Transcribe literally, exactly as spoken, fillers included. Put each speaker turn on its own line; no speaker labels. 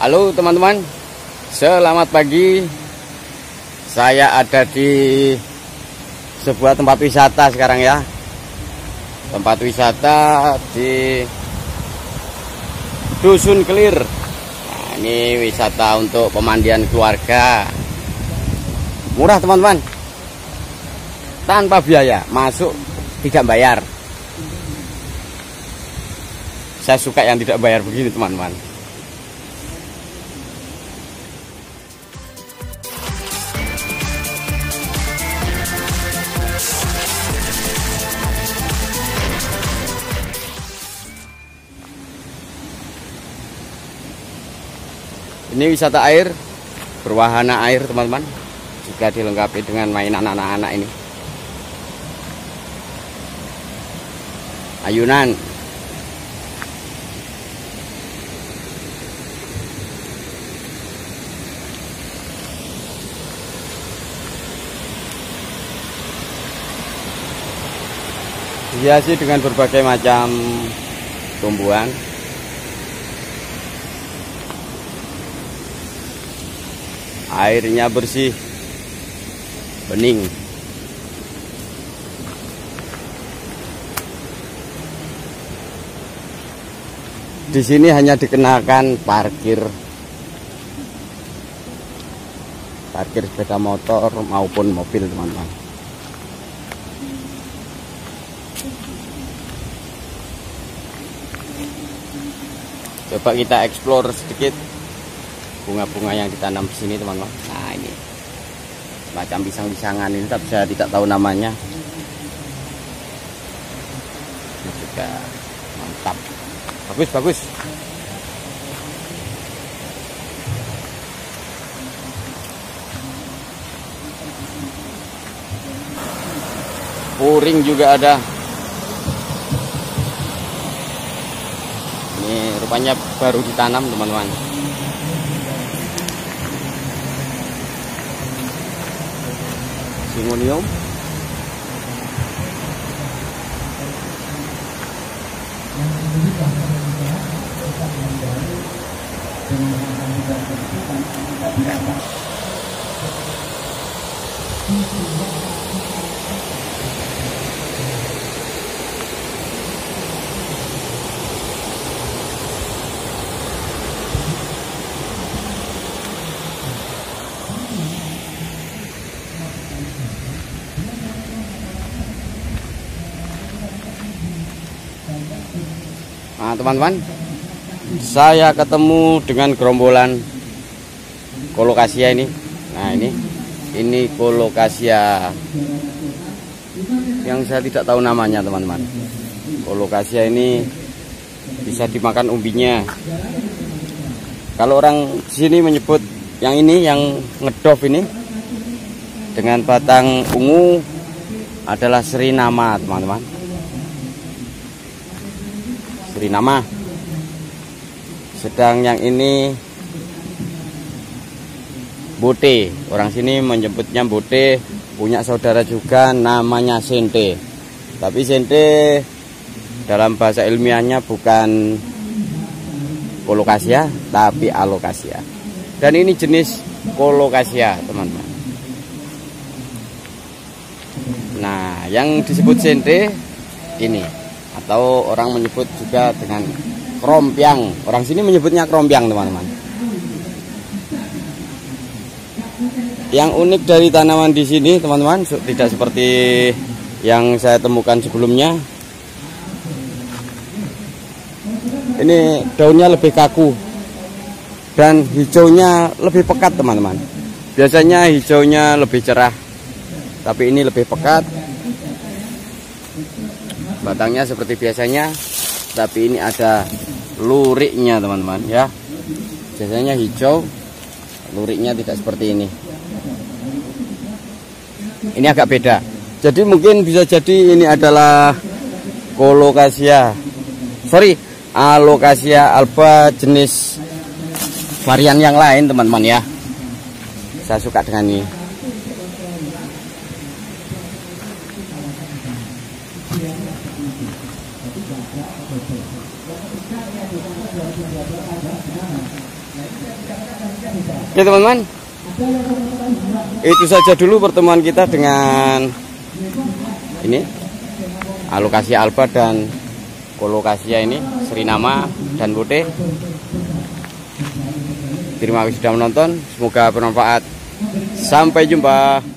Halo teman-teman, selamat pagi. Saya ada di sebuah tempat wisata sekarang ya. Tempat wisata di Dusun Kelir. Nah, ini wisata untuk pemandian keluarga. Murah teman-teman, tanpa biaya, masuk tidak bayar. Saya suka yang tidak bayar begini teman-teman. Ini wisata air, berwahana air teman-teman, juga dilengkapi dengan mainan anak-anak ini. Ayunan. Dihiasi dengan berbagai macam tumbuhan. Airnya bersih, bening. Di sini hanya dikenakan parkir, parkir sepeda motor maupun mobil teman-teman. Coba kita explore sedikit bunga-bunga yang ditanam di sini teman-teman. Nah ini macam pisang-pisangan ini, tapi saya tidak tahu namanya. Ini juga mantap, bagus-bagus. Puring juga ada. Ini rupanya baru ditanam teman-teman. Simonium. Nah teman-teman, saya ketemu dengan gerombolan Colocasia ini. Nah ini, ini Colocasia yang saya tidak tahu namanya teman-teman. Colocasia ini bisa dimakan umbinya. Kalau orang sini menyebut yang ini, yang ngedov ini dengan batang ungu adalah Serinama teman-teman. Serinama. Sedang yang ini bote. Orang sini menyebutnya bote. Punya saudara juga namanya sente. Tapi sente dalam bahasa ilmiahnya bukan Colocasia, tapi Alocasia. Dan ini jenis Colocasia teman-teman. Nah yang disebut sente ini, atau orang menyebut juga dengan krompiang. Orang sini menyebutnya krompiang teman-teman. Yang unik dari tanaman di sini teman-teman, tidak seperti yang saya temukan sebelumnya. Ini daunnya lebih kaku dan hijaunya lebih pekat teman-teman. Biasanya hijaunya lebih cerah, tapi ini lebih pekat. Batangnya seperti biasanya, tapi ini ada luriknya teman-teman ya. Biasanya hijau, luriknya tidak seperti ini. Ini agak beda. Jadi mungkin bisa jadi ini adalah Colocasia, sorry, Alocasia alba, jenis varian yang lain teman-teman ya. Saya suka dengan ini. Oke teman-teman, itu saja dulu pertemuan kita dengan ini alokasia alba dan kolokasia ini, Serinama dan Putih. Terima kasih sudah menonton, semoga bermanfaat. Sampai jumpa.